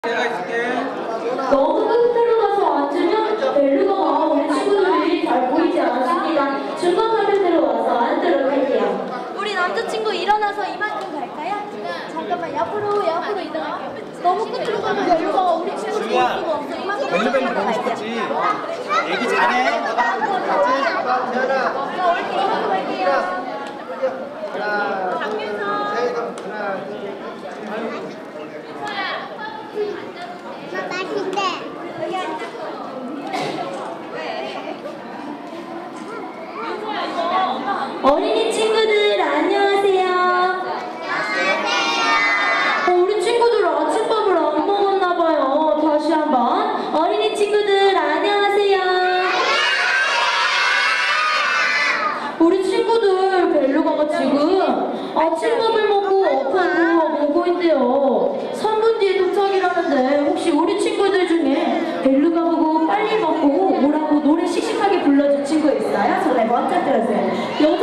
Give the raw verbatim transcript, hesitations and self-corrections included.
내가 있을게. 너무 끝으로 가서 앉으면 벨루가가 우리 친구들이 잘 보이지 않습니다. 중간 화면으로 와서 앉도록 할게요. 우리 남자친구 일어나서 이만큼 갈까요? 잠깐만 옆으로 옆으로 이동할게요. 너무 끝으로 가면 벨루가가 우리 친구 볼 수가 없어. 이만큼 벨루벨루 보고 싶었지. 얘기 잘해. 자, 우리 이만큼 갈게요. 어린이 친구들 안녕하세요. 어, 우리 친구들 아침밥을 안 먹었나봐요. 다시 한번 어린이 친구들 안녕하세요. 우리 친구들 벨루가가 지금 아침밥을 먹고 엎어서 오고 있대요. 삼 분 뒤에 도착이라는데 혹시 우리 친구들 중에 벨루가 보고 빨리 먹고 오라고 노래 씩씩하게 불러준 친구 있어요? 손에 번쩍 들었어요.